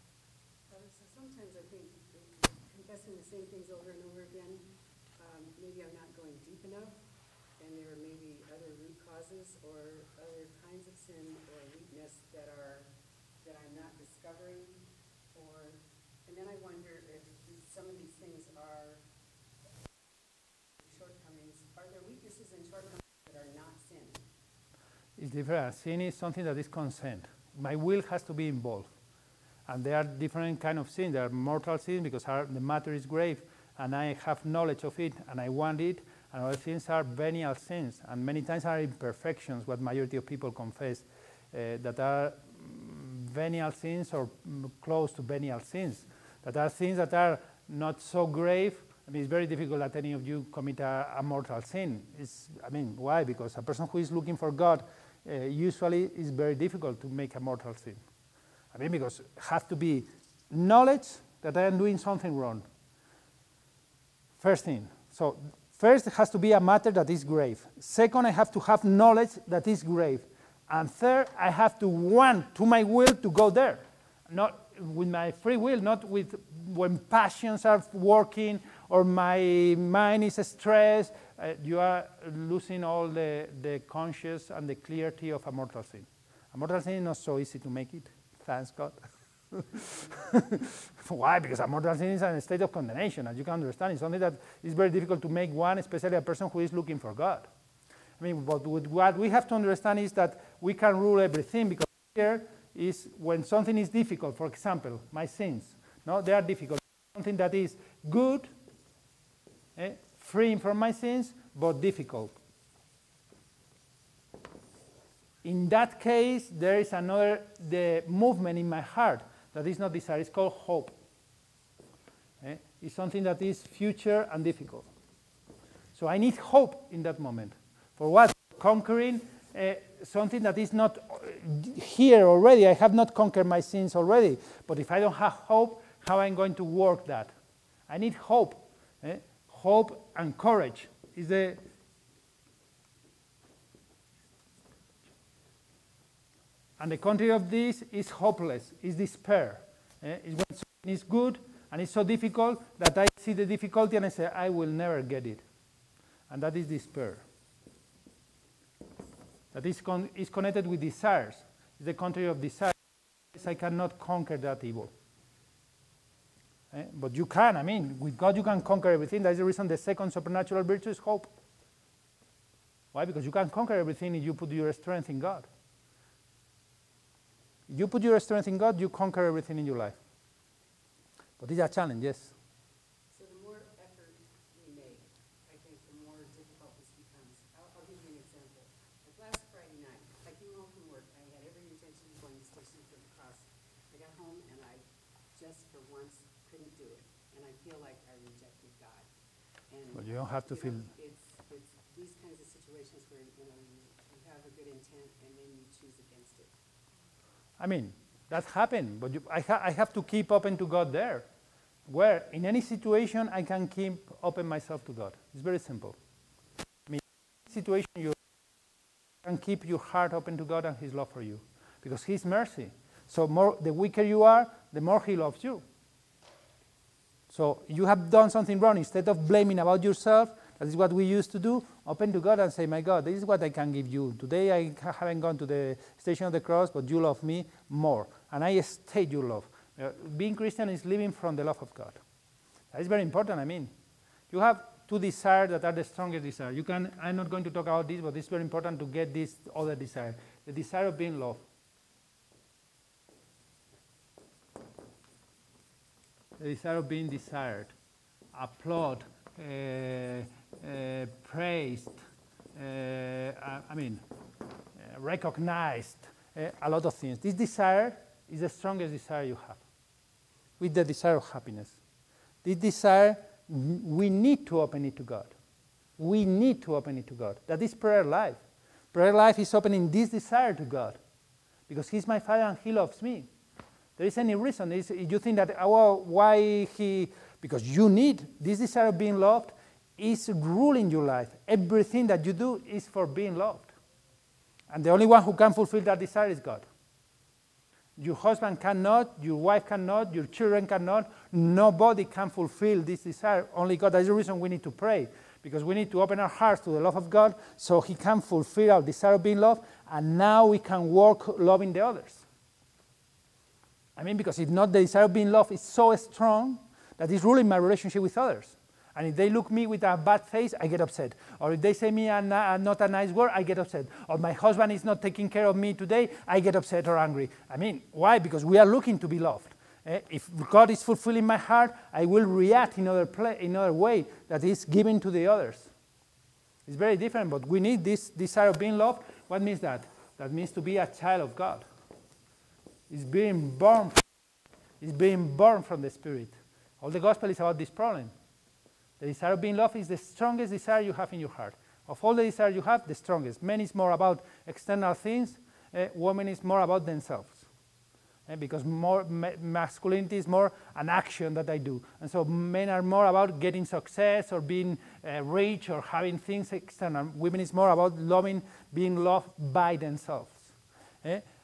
Confessing the same things over and over again, um, maybe I'm not going deep enough, and there may be other root causes or other kinds of sin or weakness that are that I'm not discovering, or and then I wonder if some of these things are shortcomings. Are there weaknesses and shortcomings that are not sin? It's different. Sin is something that is consent. My will has to be involved. And there are different kind of sins. There are mortal sins because our, the matter is grave, and I have knowledge of it, and I want it. And other things are venial sins, and many times are imperfections, what majority of people confess, uh, that are mm, venial sins or mm, close to venial sins. That are things that are not so grave. I mean, it's very difficult that any of you commit a, a mortal sin. It's, I mean, why? Because a person who is looking for God uh, usually is very difficult to make a mortal sin. I mean, because it has to be knowledge that I am doing something wrong. First thing. So first, it has to be a matter that is grave. Second, I have to have knowledge that is grave. And third, I have to want to my will to go there. Not, with my free will, not with when passions are working or my mind is stressed. Uh, you are losing all the, the conscious and the clarity of a mortal sin. A mortal sin is not so easy to make it, thanks God. Why? Because a mortal sin is a state of condemnation, as you can understand. It's something that is very difficult to make one, especially a person who is looking for God. I mean, but what we have to understand is that we can rule everything, because here is when something is difficult. For example, my sins, no, they are difficult. Something that is good, eh, freeing from my sins, but difficult. In that case, there is another the movement in my heart that is not desire. It's called hope. Eh? It's something that is future and difficult. So I need hope in that moment. For what? Conquering uh, something that is not here already. I have not conquered my sins already. But if I don't have hope, how am I going to work that? I need hope. Eh? Hope and courage is the and the contrary of this is hopeless, is despair. Eh? It's when something is good and it's so difficult that I see the difficulty and I say, I will never get it. And that is despair. That is, con is connected with desires. It's the contrary of desire. I cannot conquer that evil. Eh? But you can, I mean, with God you can conquer everything. That's the reason the second supernatural virtue is hope. Why? Because you can conquer everything if you put your strength in God. If you put your strength in God, you conquer everything in your life. But it's a challenge, yes. So the more effort we make, I think the more difficult this becomes. I'll, I'll give you an example. Like last Friday night, I came home from work. I had every intention of going to the station for the cross. I got home and I just for once couldn't do it. And I feel like I rejected God. And But you don't have to you feel... know, it's, it's these kinds of situations where you know you, you have a good intent and then you choose against it. I mean, that happened, but you, I, ha I have to keep open to God there. Where, in any situation, I can keep open myself to God. It's very simple. I mean, in any situation, you can keep your heart open to God and His love for you. Because His mercy. So more, the weaker you are, the more He loves you. So you have done something wrong. Instead of blaming about yourself, that is what we used to do, open to God and say, my God, this is what I can give you. Today I haven't gone to the station of the cross, but you love me more. And I state your love. Uh, being Christian is living from the love of God. That is very important, I mean. You have two desires that are the strongest desire. You can, I'm not going to talk about this, but it's very important to get this other desire. The desire of being loved. The desire of being desired, applauded, uh, uh, praised, uh, I, I mean, uh, recognized, uh, a lot of things. This desire is the strongest desire you have, with the desire of happiness. This desire, we need to open it to God. We need to open it to God. That is prayer life. Prayer life is opening this desire to God, because He's my Father and He loves me. There is any reason. Is you think that, oh, well, why He... Because you need this desire of being loved is ruling your life. Everything that you do is for being loved. And the only one who can fulfill that desire is God. Your husband cannot, your wife cannot, your children cannot. Nobody can fulfill this desire. Only God. That is the reason we need to pray. Because we need to open our hearts to the love of God so He can fulfill our desire of being loved. And now we can work loving the others. I mean, because if not, the desire of being loved is so strong that it's ruling my relationship with others. And if they look me with a bad face, I get upset. Or if they say me a, a, not a nice word, I get upset. Or my husband is not taking care of me today, I get upset or angry. I mean, why? Because we are looking to be loved. Eh? If God is fulfilling my heart, I will react in other, play, in other way that is given to the others. It's very different, but we need this desire of being loved. What means that? That means to be a child of God. It's being born. It's being born from the Spirit. All the gospel is about this problem. The desire of being loved is the strongest desire you have in your heart. Of all the desires you have, the strongest. Men is more about external things. Uh, women is more about themselves. Uh, because more ma masculinity is more an action that I do. And so men are more about getting success or being uh, rich or having things external. Women is more about loving, being loved by themselves. Uh,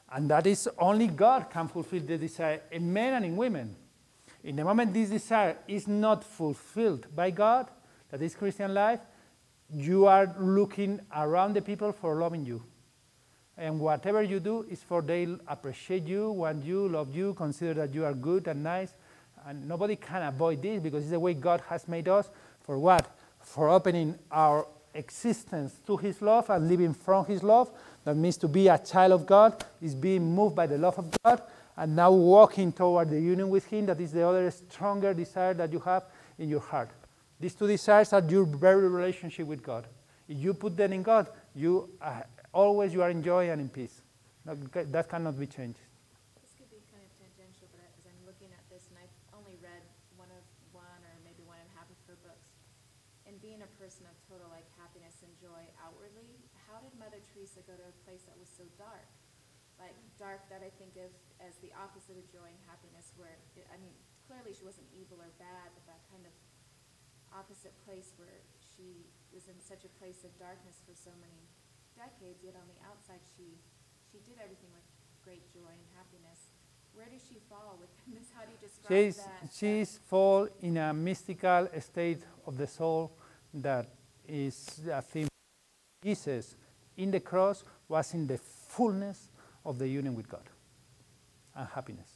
And that is only God can fulfill the desire in men and in women. In the moment this desire is not fulfilled by God, that is Christian life, you are looking around the people for loving you. And whatever you do is for they appreciate you, want you, love you, consider that you are good and nice. And nobody can avoid this because it's the way God has made us. For what? For opening our existence to His love and living from His love. That means to be a child of God is being moved by the love of God and now walking toward the union with Him. That is the other stronger desire that you have in your heart. These two desires are your very relationship with God. If you put them in God, you uh, always you are in joy and in peace. That, that cannot be changed. This could be kind of tangential, but as I'm looking at this, and I've only read one of one or maybe one and a half of her books, and being a person of total like happiness and joy outwardly, how did Mother Teresa go to a place that was so dark? Like dark that I think of as the opposite of joy and happiness, where, it, I mean, clearly she wasn't evil or bad, but that kind of opposite place where she was in such a place of darkness for so many decades, yet on the outside she she did everything with great joy and happiness. Where does she fall within this? How do you describe She's, that? she's fall in a mystical state of the soul that is a theme. Jesus in the cross was in the fullness of the union with God and happiness.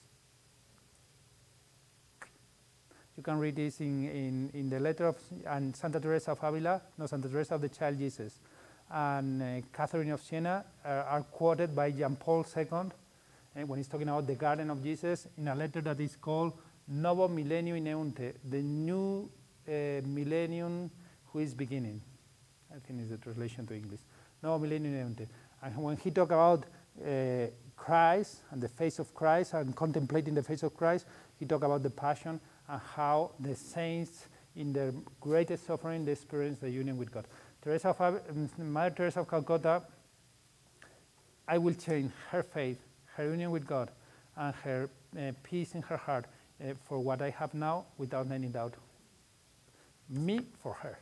You can read this in, in, in the letter of and Santa Teresa of Avila, no, Santa Teresa of the Child Jesus, and uh, Catherine of Siena uh, are quoted by John Paul the Second uh, when he's talking about the Garden of Jesus in a letter that is called Novo Millennium in Eunte, the new uh, millennium who is beginning. I think is the translation to English. Novo Millennium in Eunte. And when he talks about uh, Christ and the face of Christ and contemplating the face of Christ, he talks about the passion and how the saints in their greatest suffering they experience the union with God. Teresa of, um, Mother Teresa of Calcutta, I will change her faith, her union with God, and her uh, peace in her heart uh, for what I have now without any doubt. Me for her.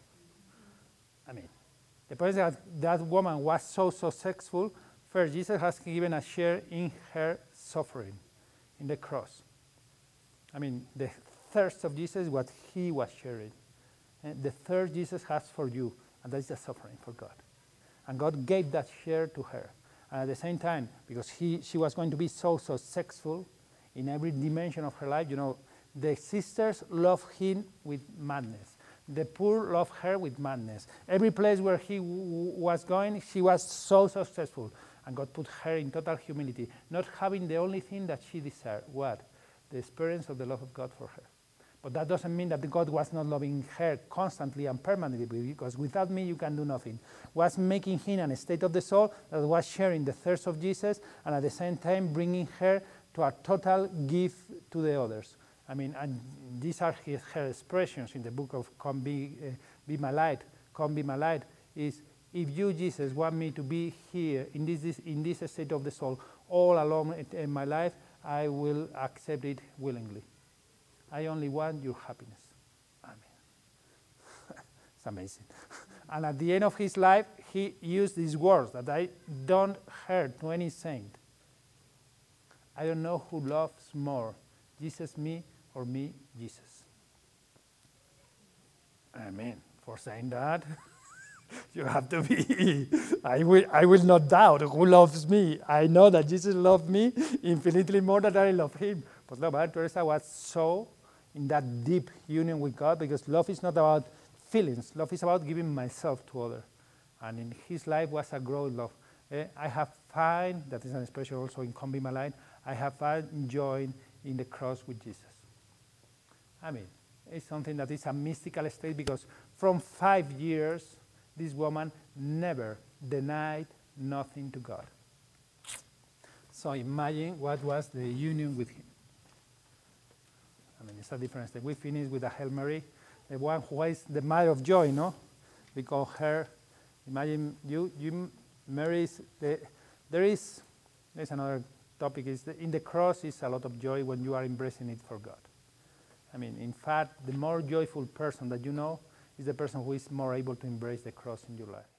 I mean, the point is that that woman was so successful. First, Jesus has given a share in her suffering, in the cross. I mean, the thirst of Jesus is what he was sharing. And the thirst Jesus has for you, and that is the suffering for God. And God gave that share to her. And at the same time, because he, she was going to be so, so successful in every dimension of her life, you know, the sisters loved him with madness. The poor loved her with madness. Every place where he w was going, she was so successful. And God put her in total humility, not having the only thing that she desired. What? The experience of the love of God for her. But that doesn't mean that God was not loving her constantly and permanently, because without me you can do nothing. Was making him in a state of the soul that was sharing the thirst of Jesus and at the same time bringing her to a total gift to the others. I mean, and these are his, her expressions in the book of Come Be, uh, Be My Light. Come Be My Light is, if you, Jesus, want me to be here in this, this, in this state of the soul all along in, in my life, I will accept it willingly. I only want your happiness. I mean, it's amazing. And at the end of his life, he used these words that I don't hear to any saint. I don't know who loves more, Jesus me or me Jesus. Amen. For saying that, you have to be, I will, I will not doubt who loves me. I know that Jesus loved me infinitely more than I love him. But no, Mother Teresa was so in that deep union with God, because love is not about feelings. Love is about giving myself to others. And in his life was a growing love. Uh, I have found, that is an expression also in Come Be My Light, I have found joy in the cross with Jesus. I mean, it's something that is a mystical state, because from five years, this woman never denied nothing to God. So imagine what was the union with him. I mean, it's a different step. We finish with a Hail Mary, the one who is the mother of joy, no? Because her, imagine you, you Mary is, the, there is, there's another topic, is the, in the cross is a lot of joy when you are embracing it for God. I mean, in fact, the more joyful person that you know is the person who is more able to embrace the cross in your life.